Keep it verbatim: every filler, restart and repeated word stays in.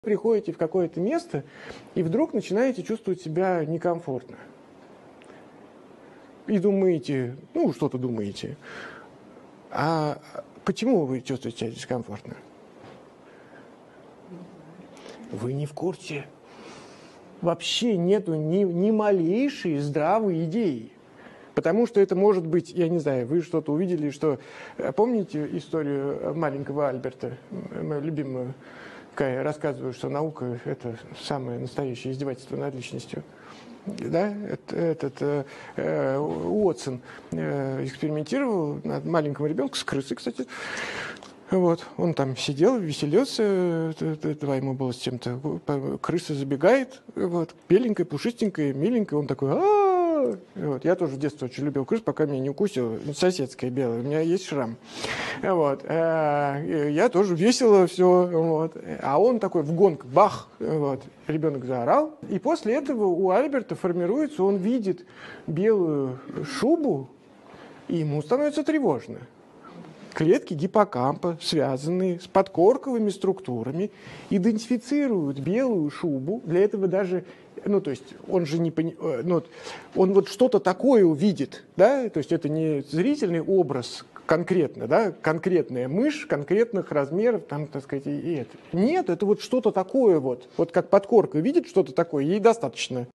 Приходите в какое-то место и вдруг начинаете чувствовать себя некомфортно. И думаете, ну, что-то думаете. А почему вы чувствуете себя дискомфортно? Вы не в курсе. Вообще нету ни, ни малейшей здравой идеи. Потому что это может быть, я не знаю, вы что-то увидели, что... Помните историю маленького Альберта, мою любимую, когда я рассказываю, что наука – это самое настоящее издевательство над личностью? Да, этот э, Уотсон э, экспериментировал над маленьким ребенком, с крысой, кстати. Вот, он там сидел, веселился, этого ему было с чем-то. Крыса забегает, вот, беленькая, пушистенькая, миленькая, он такой, а-а-а! Вот, я тоже в детстве очень любил крыс, пока меня не укусил, соседская белая, у меня есть шрам. Вот, я тоже весело все, вот, а он такой в гонг, бах, вот, ребенок заорал, и после этого у Альберта формируется, он видит белую шубу, и ему становится тревожно. Клетки гиппокампа, связанные с подкорковыми структурами, идентифицируют белую шубу. Для этого даже, ну, то есть, он же не понимает, ну, он вот что-то такое увидит, да, то есть, это не зрительный образ конкретно, да, конкретная мышь, конкретных размеров, там, так сказать, и это. Нет, это вот что-то такое вот, вот как подкорка видит что-то такое, ей достаточно.